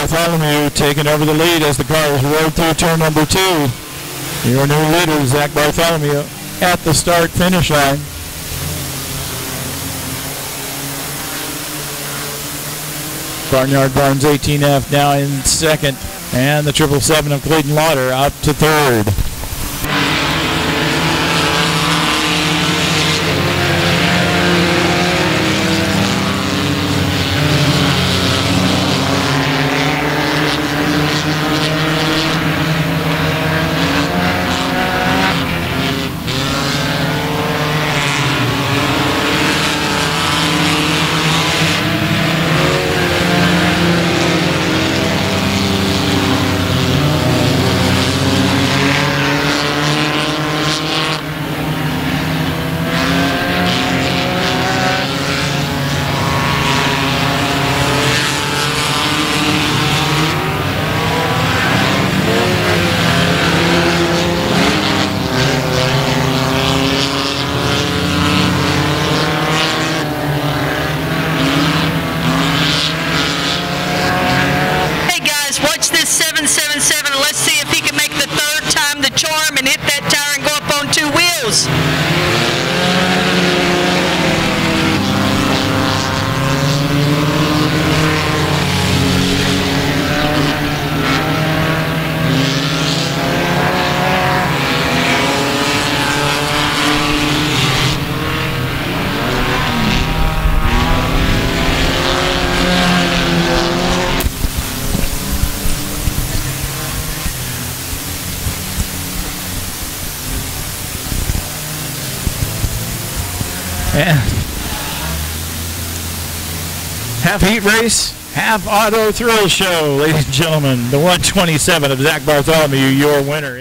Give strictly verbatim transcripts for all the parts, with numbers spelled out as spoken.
Bartholomew taking over the lead as the cars roll through turn number two. Your new leader, Zach Bartholomew, at the start-finish line. Barnyard Barnes eighteen F now in second, and the triple seven of Clayton Lauder out to third. And half heat race, half auto thrill show, ladies and gentlemen. The one twenty-seven of Zach Bartholomew, your winner.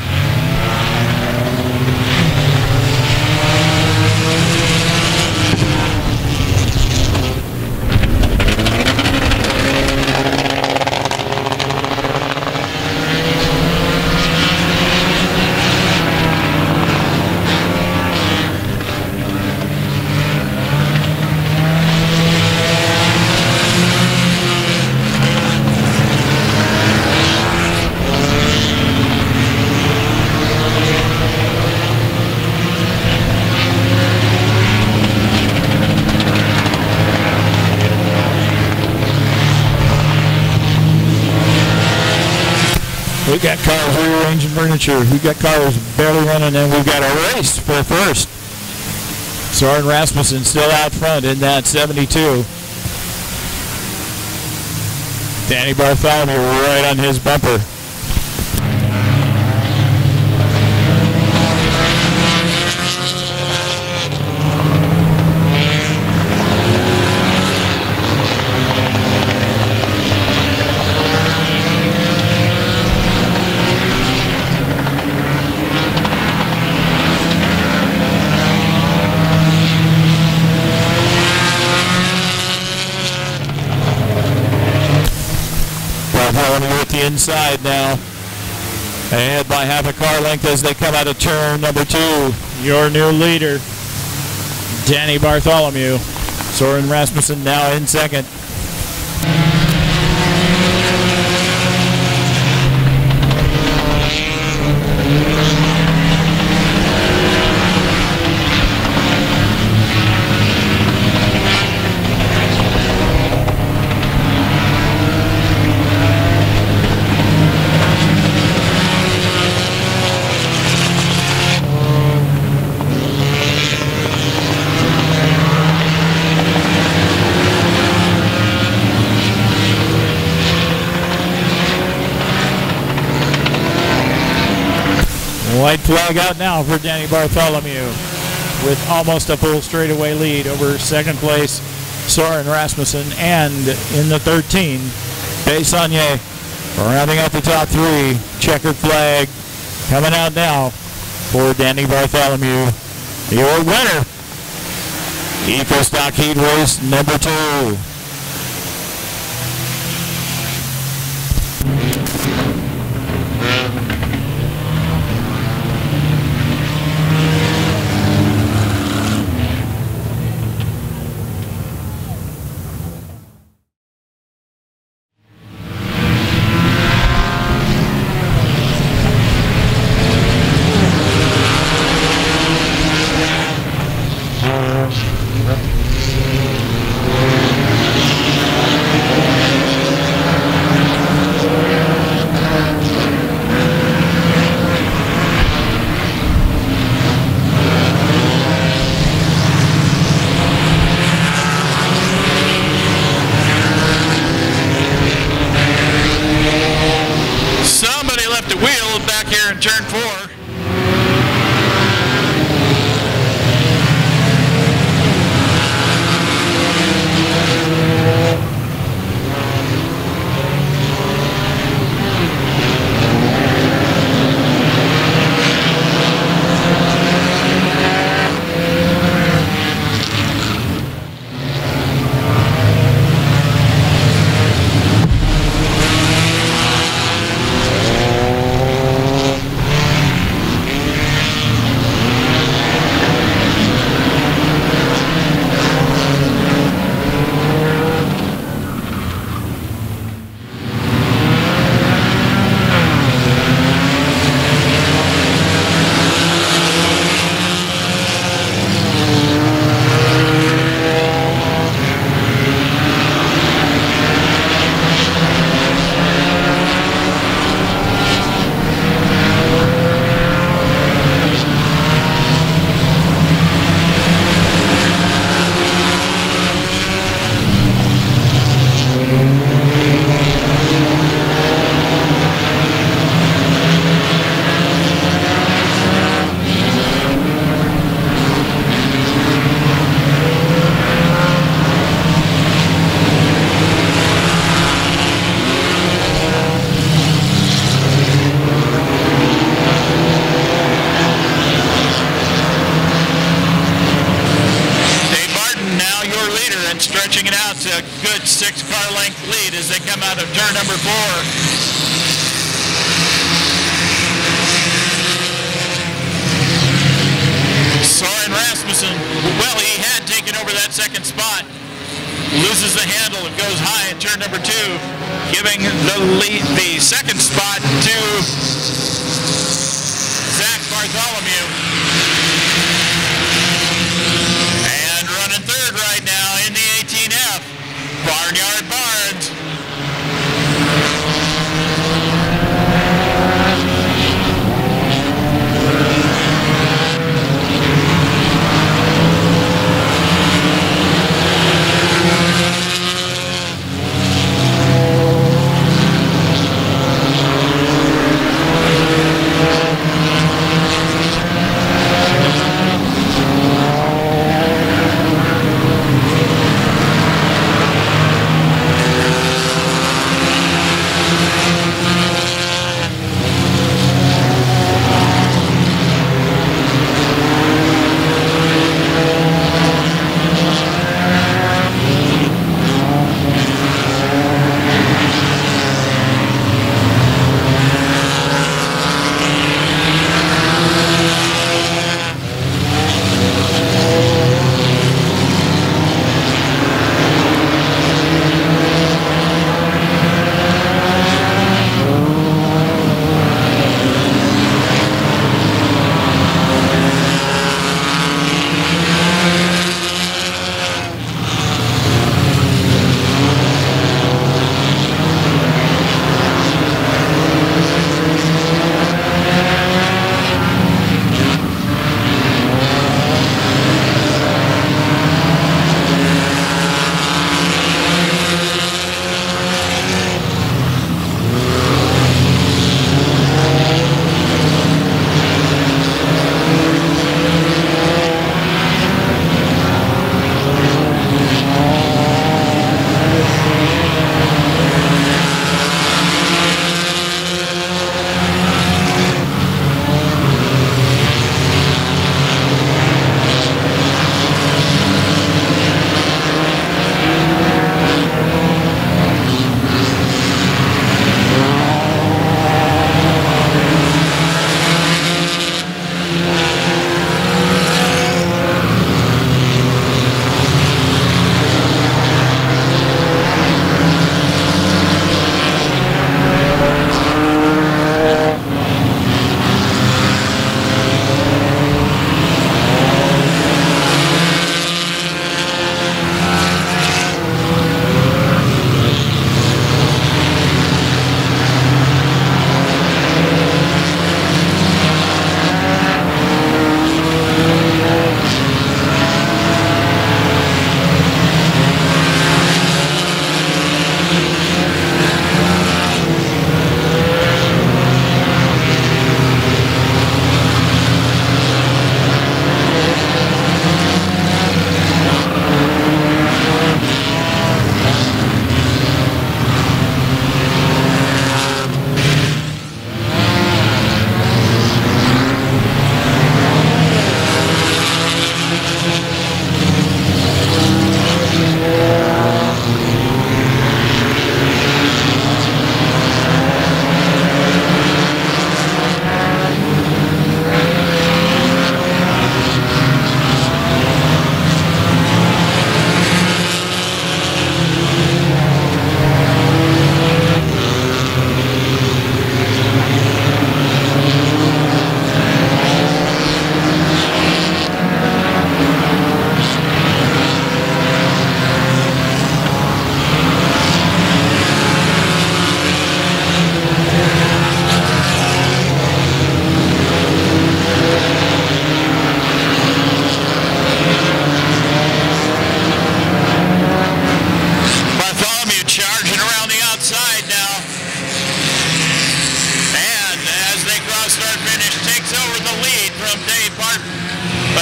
We got cars rearranging furniture. We got cars barely running, and we've got a race for first. Soren Rasmussen still out front in that seventy-two. Danny Bartholomew right on his bumper. At the inside now, ahead by half a car length as they come out of turn number two. Your new leader, Danny Bartholomew. Soren Rasmussen now in second. White flag out now for Danny Bartholomew with almost a full straightaway lead over second place Soren Rasmussen, and in the thirteen, Bae-Sanye rounding out the top three. Checkered flag coming out now for Danny Bartholomew, your winner. Ecostock Heat Race number two. in turn four. Stretching it out to a good six car length lead as they come out of turn number four. Soren Rasmussen, well, he had taken over that second spot, loses the handle and goes high in turn number two, giving the lead, the second spot to Zach Bartholomew. And running third right now in the eighteen F, Barnyard Barnes.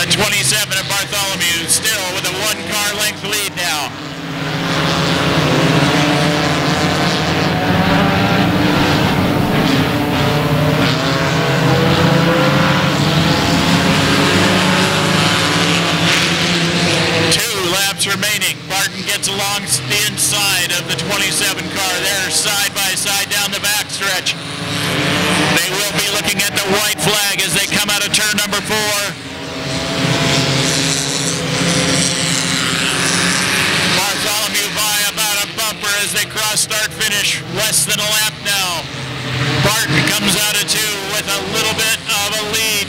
The twenty-seven of Bartholomew still with a one car length lead now. Remaining. Barton gets along the inside of the twenty-seven car. They're side by side down the backstretch. They will be looking at the white flag as they come out of turn number four. Bartholomew by about a bumper as they cross start finish. Less than a lap now. Barton comes out of two with a little bit of a lead.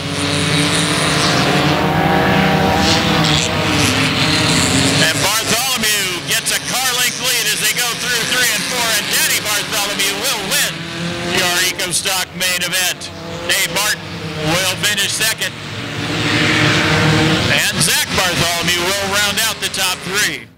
And Bartholomew gets a car length lead as they go through three and four, and Danny Bartholomew will win your Ecostock main event. Dave Martin will finish second, and Zach Bartholomew will round out the top three.